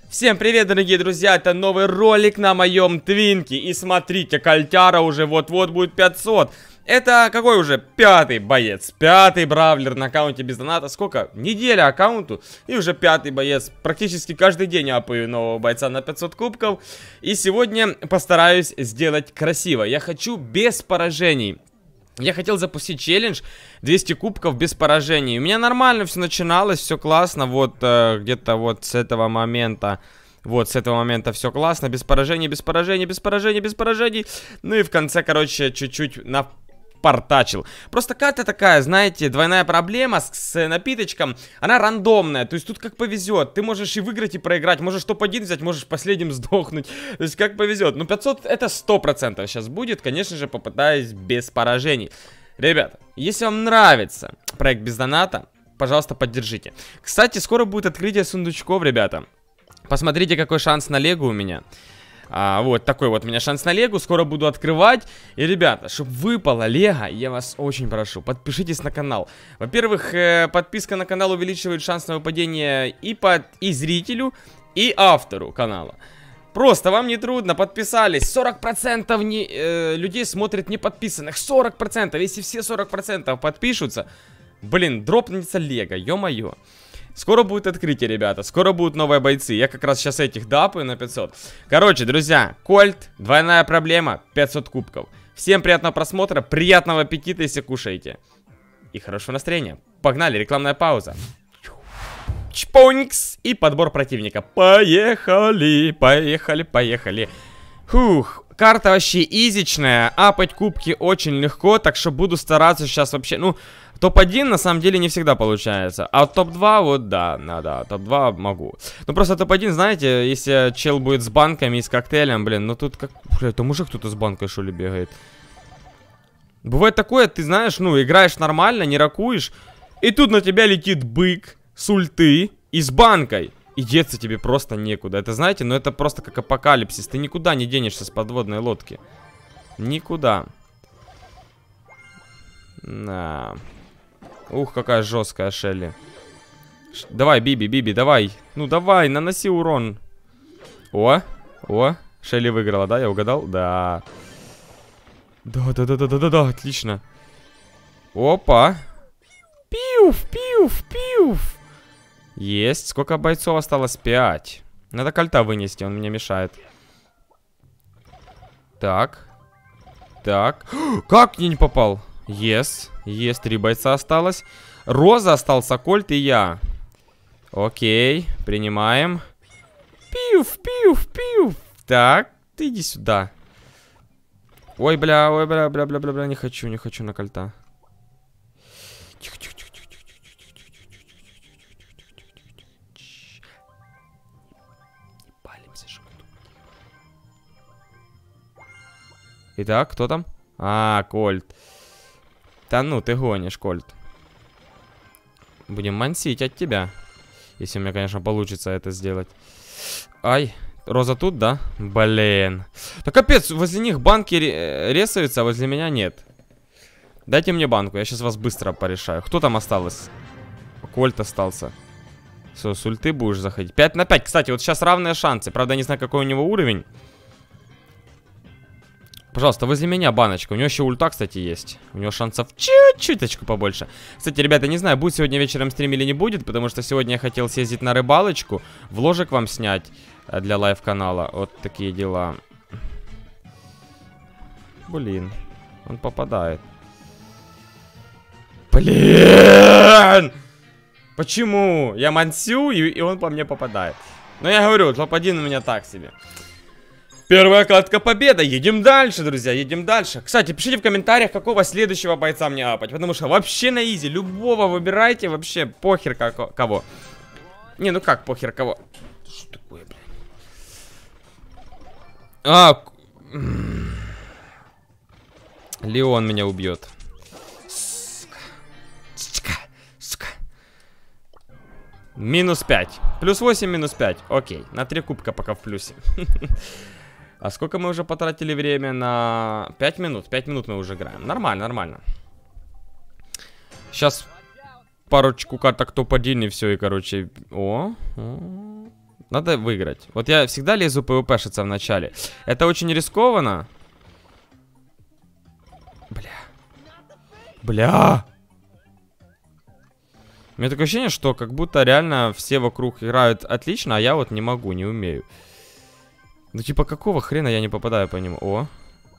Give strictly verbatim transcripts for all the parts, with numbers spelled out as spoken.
Всем привет, дорогие друзья, это новый ролик на моем твинке. И смотрите, кольтяра уже вот-вот будет пятьсот. Это какой уже? Пятый боец, пятый бравлер на аккаунте без доната. Сколько? Неделя аккаунту, и уже пятый боец. Практически каждый день апаю нового бойца на пятьсот кубков. И сегодня постараюсь сделать красиво. Я хочу без поражений. Я хотел запустить челлендж двести кубков без поражений. У меня нормально все начиналось, все классно. Вот э, где-то вот с этого момента. Вот с этого момента все классно. Без поражений, без поражений, без поражений, без поражений. Ну и в конце, короче, чуть-чуть напортачил. Просто карта такая, знаете, двойная проблема с, с напиточком. Она рандомная, то есть тут как повезет. Ты можешь и выиграть, и проиграть. Можешь топ-один взять, можешь последним сдохнуть. То есть как повезет. Ну пятьсот это сто процентов сейчас будет. Конечно же, попытаюсь без поражений. Ребята, если вам нравится проект без доната, пожалуйста, поддержите. Кстати, скоро будет открытие сундучков, ребята. Посмотрите, какой шанс на лего у меня. А, вот такой вот у меня шанс на лего. Скоро буду открывать. И, ребята, чтобы выпало лего, я вас очень прошу, подпишитесь на канал. Во-первых, э, подписка на канал увеличивает шанс на выпадение и, под, и зрителю, и автору канала. Просто вам не трудно, подписались. сорок процентов не, э, людей смотрят не подписанных. сорок процентов. Если все сорок процентов подпишутся, блин, дропнется лего, ё-моё. Скоро будет открытие, ребята. Скоро будут новые бойцы. Я как раз сейчас этих дапаю на пятьсот. Короче, друзья, Кольт, двойная проблема, пятьсот кубков. Всем приятного просмотра, приятного аппетита, если кушаете. И хорошего настроения. Погнали, рекламная пауза. Чпонькс. И подбор противника. Поехали, поехали, поехали. Фух. Карта вообще изичная. Апать кубки очень легко. Так что буду стараться сейчас вообще. Ну, топ один на самом деле не всегда получается. А топ два вот да, да, да, топ два могу. Ну просто топ один, знаете, если чел будет с банками и с коктейлем, блин, ну тут как... Бля, это мужик кто-то с банкой что ли бегает. Бывает такое, ты знаешь, ну играешь нормально, не ракуешь. И тут на тебя летит бык с ульты и с банкой. И деться тебе просто некуда. Это, знаете, ну это просто как апокалипсис. Ты никуда не денешься с подводной лодки. Никуда. На. Ух, какая жесткая Шелли. Ш давай, Биби, Биби, давай. Ну давай, наноси урон. О, о, Шелли выиграла, да? Я угадал? Да. Да, да, да, да, да, да, да, отлично. Опа. Пиуф, пиуф, пиуф. Есть. Сколько бойцов осталось? Пять. Надо кольта вынести, он мне мешает. Так. Так. Как я не попал? Есть. Есть. Три бойца осталось. Роза остался, Кольт и я. Окей. Принимаем. Пиуф, пиуф, пиуф. Так. Ты иди сюда. Ой, бля, ой, бля, бля, бля, бля, бля. Не хочу, не хочу на кольта. Тихо, тихо, тихо. Итак, кто там? А, Кольт. Да ну, ты гонишь, Кольт. Будем мансить от тебя. Если у меня, конечно, получится это сделать. Ай, Роза тут, да? Блин. Да капец, возле них банки ресаются, а возле меня нет. Дайте мне банку, я сейчас вас быстро порешаю. Кто там осталось? Кольт остался. Все, с ульты будешь заходить. пять на пять, кстати, вот сейчас равные шансы. Правда, не знаю, какой у него уровень. Пожалуйста, возле меня баночка. У него еще ульта, кстати, есть. У него шансов чуть-чуточку побольше. Кстати, ребята, не знаю, будет сегодня вечером стрим или не будет, потому что сегодня я хотел съездить на рыбалочку, вложек вам снять для лайв-канала. Вот такие дела. Блин, он попадает. Блин! Почему? Я мансю, и, и он по мне попадает. Но я говорю, топ-один у меня так себе. Первая катка победа. Едем дальше, друзья, едем дальше. Кстати, пишите в комментариях, какого следующего бойца мне апать. Потому что вообще на изи. Любого выбирайте, вообще похер како кого. Не, ну как похер кого? Что такое, блин? А, Леон меня убьет. Сука. Сука. Сука. Минус пять. Плюс восемь, минус пять. Окей, на три кубка пока в плюсе. А сколько мы уже потратили время? На пять минут. пять минут мы уже играем. Нормально, нормально. Сейчас парочку карток топ один и все. И, короче... О, о. Надо выиграть. Вот я всегда лезу пвпшиться в начале. Это очень рискованно. Бля. Бля. У меня такое ощущение, что как будто реально все вокруг играют отлично, а я вот не могу, не умею. Ну типа какого хрена я не попадаю по нему? О.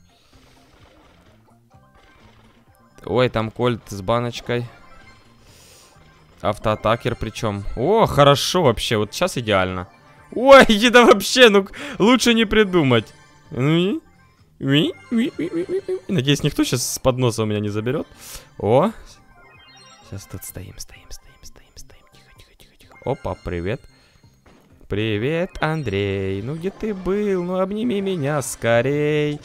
Ой, там кольт с баночкой. Автоатакер причем. О, хорошо вообще, вот сейчас идеально. Ой, да вообще, ну лучше не придумать. Надеюсь, никто сейчас с подноса у меня не заберет. О. Сейчас тут стоим, стоим, стоим, стоим, стоим. Тихо, тихо, тихо, тихо. Опа, привет. Привет, Андрей. Ну где ты был? Ну обними меня скорей.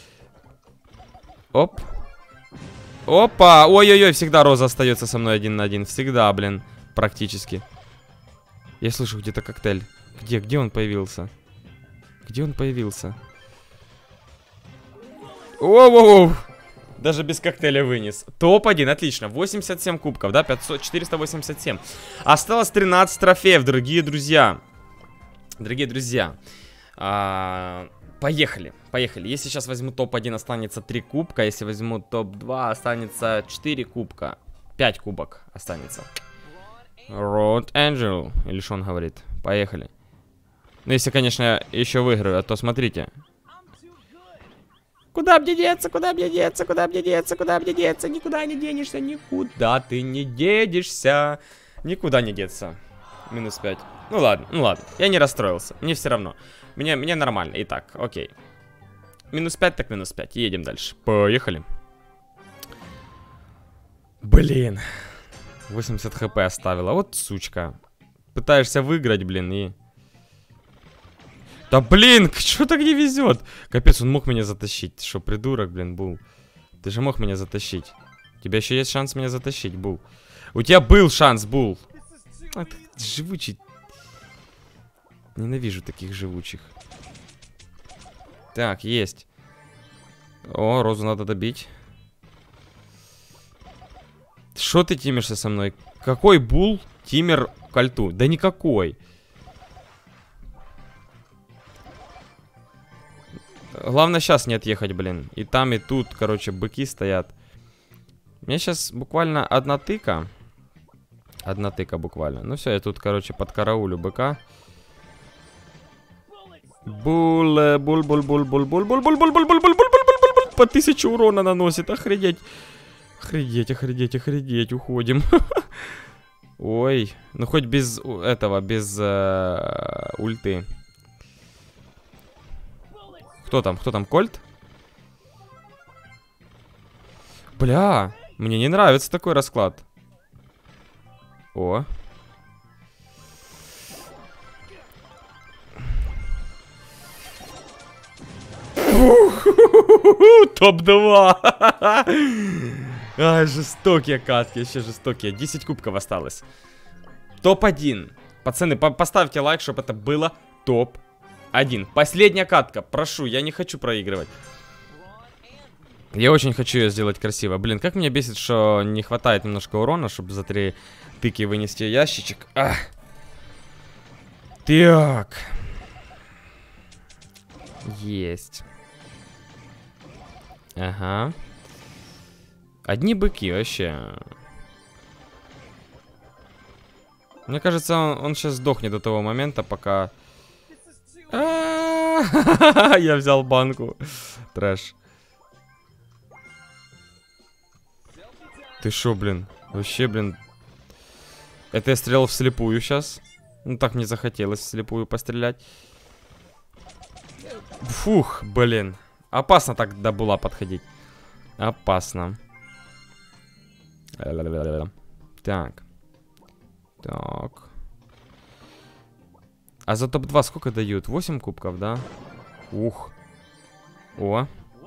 Оп. Опа! Ой-ой-ой, всегда Роза остается со мной один на один. Всегда, блин, практически. Я слышу где-то коктейль. Где? Где он появился? Где он появился? Оу-оу-оу! Даже без коктейля вынес. топ один, отлично. восемьдесят семь кубков, да? пятьсот, четыреста восемьдесят семь. Осталось тринадцать трофеев, дорогие друзья. Дорогие друзья. А... Поехали, поехали. Если сейчас возьму топ один, останется три кубка. Если возьму топ два, останется четыре кубка. пять кубок останется. Road Angel. Или что он говорит? Поехали. Ну, если, конечно, я еще выиграю, а то смотрите. Куда мне деться, куда мне деться, куда мне деться, куда мне деться? Никуда не денешься, никуда ты не денешься. Никуда не деться. Минус пять. Ну ладно, ну ладно. Я не расстроился, мне все равно. Мне, мне нормально. Итак, окей. Минус пять, так минус пять. Едем дальше. Поехали. Блин. восемьдесят хп оставила. Вот сучка. Пытаешься выиграть, блин, и... Да блин, что так не везет? Капец, он мог меня затащить. Что, придурок, блин, Бул? Ты же мог меня затащить. У тебя еще есть шанс меня затащить, Бул. У тебя был шанс, Бул. А, ты живучий. Ненавижу таких живучих. Так, есть. О, Розу надо добить. Что ты тимишься со мной? Какой Бул тимер кольту? Да никакой. Главное сейчас не отъехать, блин. И там, и тут, короче, быки стоят. У меня сейчас буквально одна тыка. Одна тыка буквально. Ну все, я тут, короче, подкараулю быка. Бул, бул, бул, бул, бул, бул, бул, бул, бул, бул, бул, бул, бул, бул, бул, бул, по тысячу урона наносит. Охренеть. Охренеть, охренеть, охренеть. Уходим. Ой. Ну хоть без этого, без э, ульты. Кто там? Кто там? Кольт? Бля, мне не нравится такой расклад. О. топ два. Ай, жестокие катки, еще жестокие. десять кубков осталось. топ один. Пацаны, по поставьте лайк, чтобы это было топ один. Последняя катка, прошу, я не хочу проигрывать. Я очень хочу ее сделать красиво. Блин, как меня бесит, что не хватает немножко урона, чтобы за три тыки вынести ящичек. Ах. Так. Есть. Ага. Одни быки вообще. Мне кажется, он, он сейчас сдохнет до того момента, пока... Я взял банку. Трэш. Ты шо, блин? Вообще, блин. Это я стрелял вслепую сейчас. Ну, так мне захотелось вслепую пострелять. Фух, блин. Опасно так до була подходить. Опасно. Так. Так. А за топ два сколько дают? восемь кубков, да? Ух. О.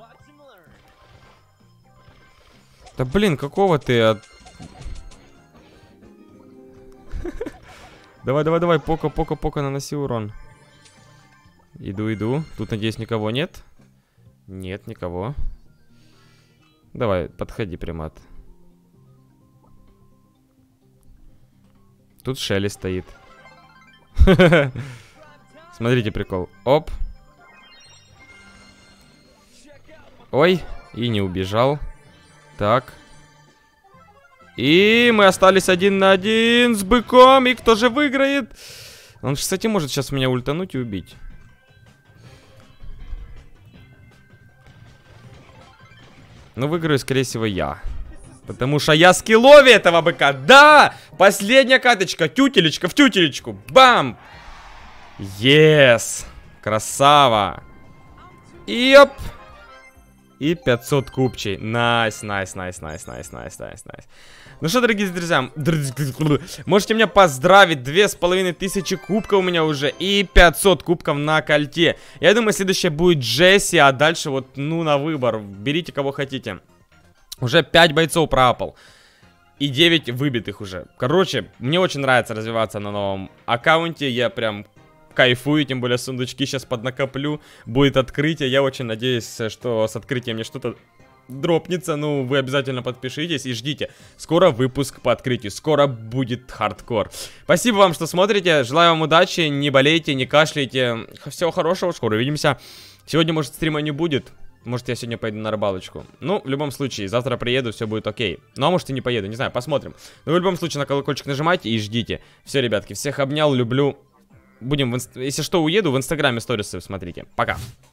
Да блин, какого ты от... Давай, давай, давай, пока, пока, пока, наноси урон. Иду, иду. Тут, надеюсь, никого нет? Нет, никого. Давай, подходи, примат. Тут Шелли стоит. Смотрите прикол. Оп. Ой, и не убежал. Так. И мы остались один на один с быком. И кто же выиграет? Он, кстати, может сейчас меня ультануть и убить. Ну, выиграю, скорее всего, я. Потому что я скиллове этого быка. Да! Последняя каточка. Тютелечка в тютелечку. Бам! Yes! Красава! Йоп! И пятьсот купчей. Найс, найс, найс, найс, найс, найс, найс, найс. Ну что, дорогие друзья, можете меня поздравить. Две с половиной тысячи кубков у меня уже. И пятьсот кубков на кольте. Я думаю, следующее будет Джесси. А дальше вот, ну, на выбор. Берите кого хотите. Уже пять бойцов проапал. И девять выбитых уже. Короче, мне очень нравится развиваться на новом аккаунте. Я прям кайфую, тем более сундучки сейчас поднакоплю. Будет открытие. Я очень надеюсь, что с открытием мне что-то дропнется. Ну, вы обязательно подпишитесь и ждите. Скоро выпуск по открытию. Скоро будет хардкор. Спасибо вам, что смотрите. Желаю вам удачи. Не болейте, не кашляйте. Всего хорошего. Скоро увидимся. Сегодня, может, стрима не будет. Может, я сегодня пойду на рыбалочку. Ну, в любом случае, завтра приеду, все будет окей. Ну, а может, и не поеду, не знаю, посмотрим. Но в любом случае, на колокольчик нажимайте и ждите. Все, ребятки, всех обнял, люблю. Будем, в инст... если что, уеду, в инстаграме сторисы смотрите. Пока.